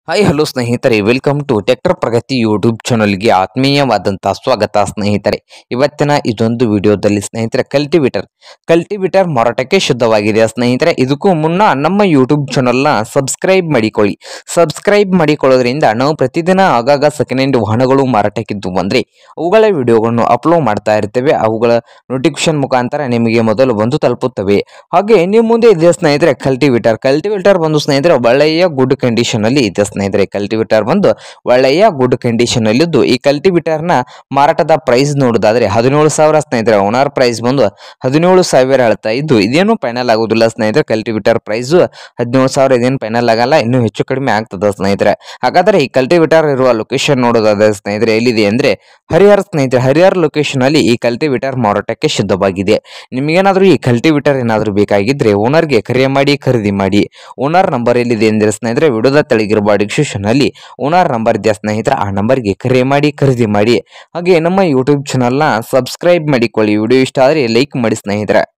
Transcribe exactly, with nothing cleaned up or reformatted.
Hi hello ಸ್ನೇಹಿತರೆ, welcome to tractor Pragati YouTube ಚಾನಲ್ಗೆ ಆತ್ಮೀಯವಾದಂತಹ ಸ್ವಾಗತ ಸ್ನೇಹಿತರೆ. ಇವತ್ತಿನ ಇದೊಂದು ವಿಡಿಯೋದಲ್ಲಿ ಸ್ನೇಹಿತರೆ ಕಲ್ಟಿವೇಟರ್ ಕಲ್ಟಿವೇಟರ್ ಮಾರಾಟಕ್ಕೆ ಶುದ್ಧವಾಗಿದೆ ಸ್ನೇಹಿತರೆ. ಇದಕ್ಕೂ ಮುನ್ನ ನಮ್ಮ ಯೂಟ್ಯೂಬ್ ಚಾನಲ್ನ ಸಬ್ಸ್ಕ್ರೈಬ್ ಮಾಡಿಕೊಳ್ಳಿ. ಸಬ್ಸ್ಕ್ರೈಬ್ ಮಾಡಿಕೊಳ್ಳೋದ್ರಿಂದ ನಾವು ಪ್ರತಿದಿನ ಆಗಾಗ ಸೆಕೆಂಡ್ ಹ್ಯಾಂಡ್ ವಾಹನಗಳು ಮಾರಾಟಕ್ಕಿದ್ದು ಬಂದರೆ ಅವುಗಳ ವಿಡಿಯೋಗಳನ್ನು ಅಪ್ಲೋಡ್ ಮಾಡ್ತಾ ಇರ್ತೇವೆ. ಅವುಗಳ ನೋಟಿಫಿಕೇಶನ್ ಮುಖಾಂತರ ನಿಮಗೆ ಮೊದಲು ಬಂದು ತಲುಪುತ್ತವೆ. ಹಾಗೆ ನಿಮ್ಮ ಮುಂದೆ ಇದೆ ಸ್ನೇಹಿತರೆ ಕಲ್ಟಿವೇಟರ್ ಕಲ್ಟಿವೇಟರ್ ಬಂದು ಸ್ನೇಹಿತರೆ ಒಳ್ಳೆಯ ಗುಡ್ ಕಂಡೀಷನ್ ಅಲ್ಲಿ ಇದೆ ಸ್ನೇಹಿತರೆ. ಕಲ್ಟಿವೇಟರ್ ಬಂದು ಒಳ್ಳೆಯ ಗುಡ್ ಕಂಡೀಷನ್ ಅಲ್ಲಿದ್ದು ಈ ಕಲ್ಟಿವೇಟರ್ ನ ಮಾರಾಟದ ಪ್ರೈಸ್ ನೋಡೋದಾದ್ರೆ ಹದಿನೇಳು ಸಾವಿರ ಸ್ನೇಹಿತರೆ. ಓನರ್ ಪ್ರೈಸ್ ಬಂದು ಹದಿನೇಳು ಸಾವಿರ ಹೇಳ್ತಾ ಇದ್ದು ಇದೇನು ಫೈನಲ್ ಆಗುದಿಲ್ಲ ಸ್ನೇಹಿತರೆ. ಕಲ್ಟಿವೇಟರ್ ಪ್ರೈಸ್ ಹದಿನೇಳು ಸಾವಿರ ಇದೇನು ಫೈನಲ್ ಆಗಲ್ಲ, ಇನ್ನೂ ಹೆಚ್ಚು ಕಡಿಮೆ ಆಗ್ತದ ಸ್ನೇಹಿತರೆ. ಹಾಗಾದ್ರೆ ಈ ಕಲ್ಟಿವೇಟರ್ ಇರುವ ಲೊಕೇಶನ್ ನೋಡೋದಾದ್ರೆ ಸ್ನೇಹಿತರೆ ಎಲ್ಲಿದೆ ಅಂದ್ರೆ ಹರಿಹರ ಸ್ನೇಹಿತರೆ. ಹರಿಹರ ಲೊಕೇಶನ್ ಅಲ್ಲಿ ಈ ಕಲ್ಟಿವೇಟರ್ ಮಾರಾಟಕ್ಕೆ ಸಿದ್ಧವಾಗಿದೆ. ನಿಮಗೇನಾದ್ರೂ ಈ ಕಲ್ಟಿವೇಟರ್ ಏನಾದ್ರೂ ಬೇಕಾಗಿದ್ರೆ ಓನರ್ಗೆ ಕರೆ ಮಾಡಿ ಖರೀದಿ ಮಾಡಿ. ಓನರ್ ನಂಬರ್ ಎಲ್ಲಿದೆ ಅಂದ್ರೆ ಸ್ನೇಹಿತರೆ ವಿಡಿಯೋದ ತೆಳಗಿರುವ ಡಿಸ್ಕ್ರಿಪ್ಷನ್ ಅಲ್ಲಿ ಓನರ್ ನಂಬರ್ ಇದೆ ಸ್ನೇಹಿತರೆ. ಆ ನಂಬರ್ಗೆ ಕರೆ ಮಾಡಿ ಖರೀದಿ ಮಾಡಿ. ಹಾಗೆ ನಮ್ಮ ಯೂಟ್ಯೂಬ್ ಚಾನಲ್ನ ಸಬ್ಸ್ಕ್ರೈಬ್ ಮಾಡಿಕೊಳ್ಳಿ. ವಿಡಿಯೋ ಇಷ್ಟ ಆದರೆ ಲೈಕ್ ಮಾಡಿ ಸ್ನೇಹಿತರೆ.